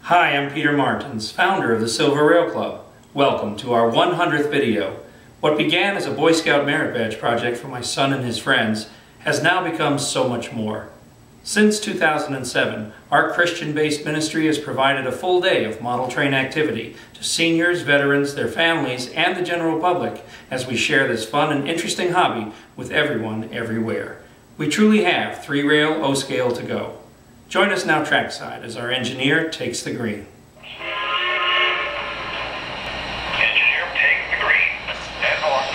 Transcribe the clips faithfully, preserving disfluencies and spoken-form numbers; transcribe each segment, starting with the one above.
Hi, I'm Peter Martins, founder of the Silver Rail Club. Welcome to our one hundredth video. What began as a Boy Scout merit badge project for my son and his friends has now become so much more. Since two thousand seven, our Christian-based ministry has provided a full day of model train activity to seniors, veterans, their families, and the general public as we share this fun and interesting hobby with everyone everywhere. We truly have three rail O-scale to go. Join us now trackside as our engineer takes the green. Engineer, take the green. And north.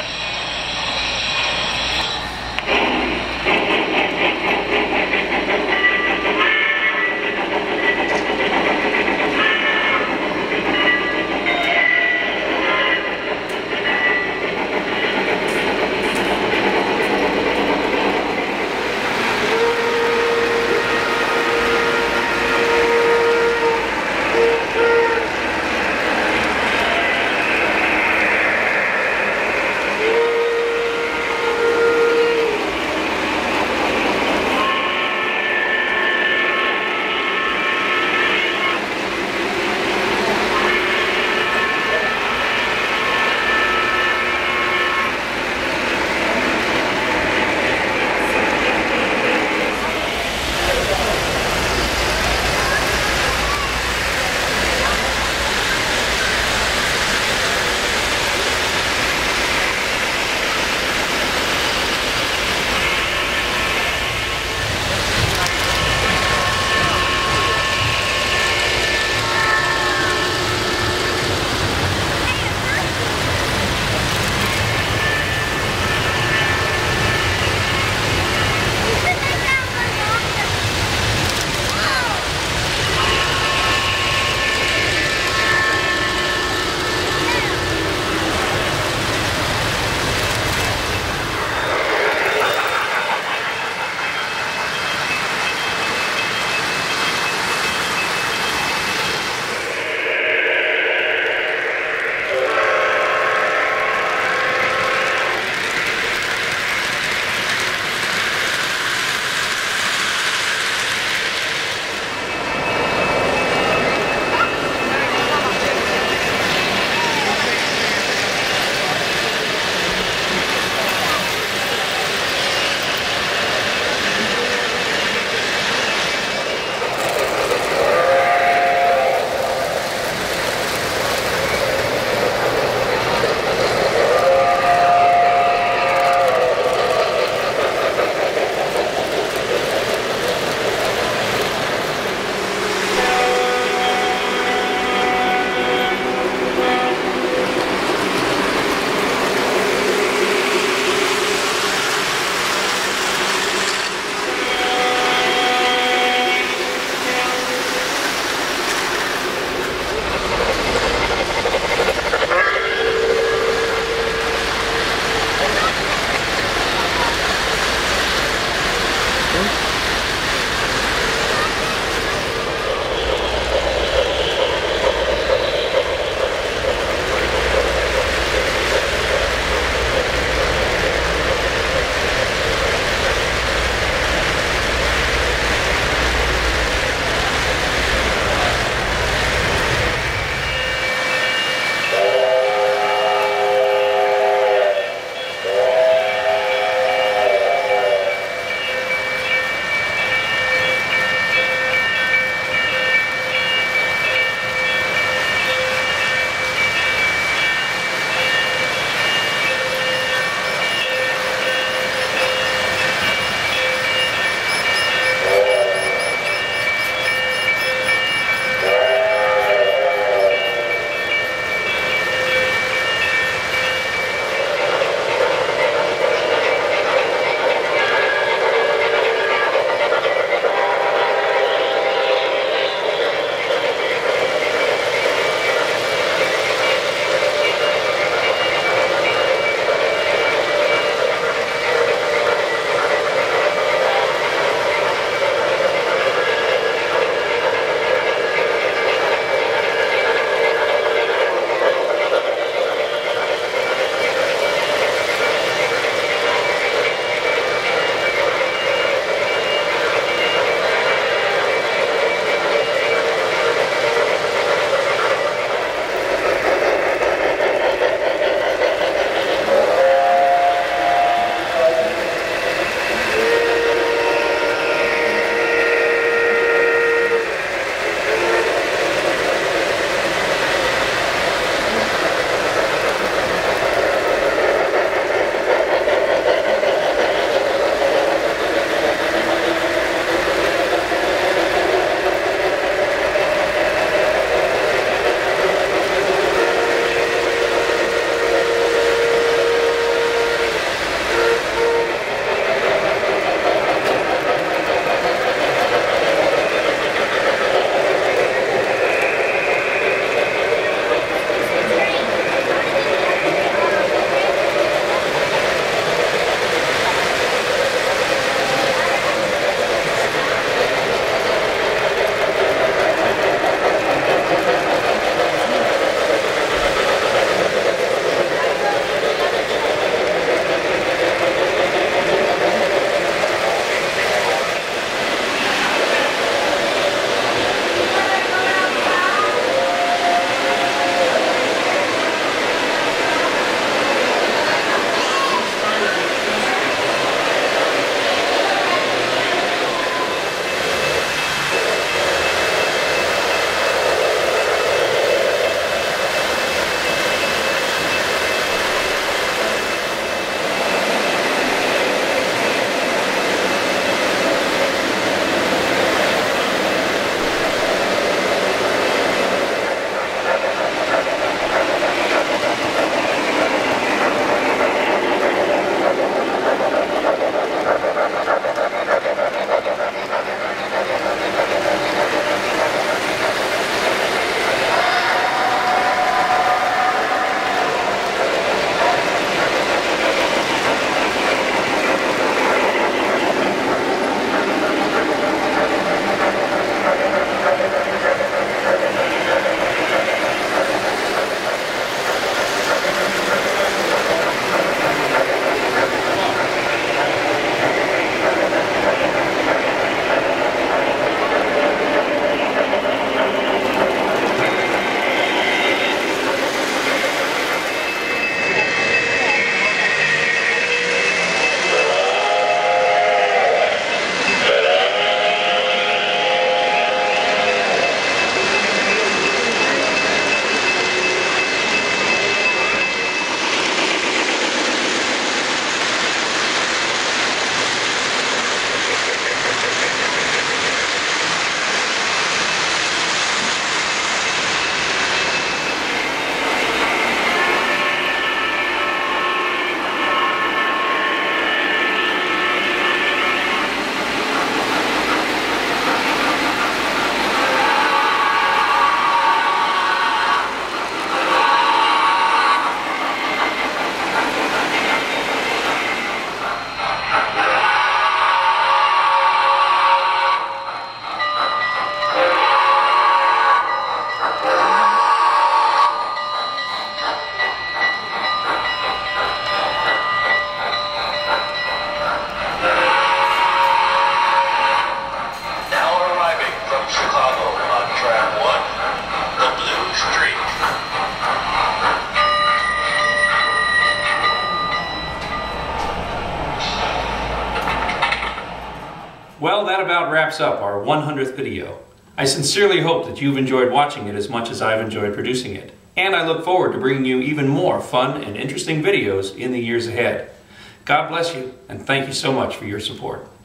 that about wraps up our one hundredth video. I sincerely hope that you've enjoyed watching it as much as I've enjoyed producing it. And I look forward to bringing you even more fun and interesting videos in the years ahead. God bless you, and thank you so much for your support.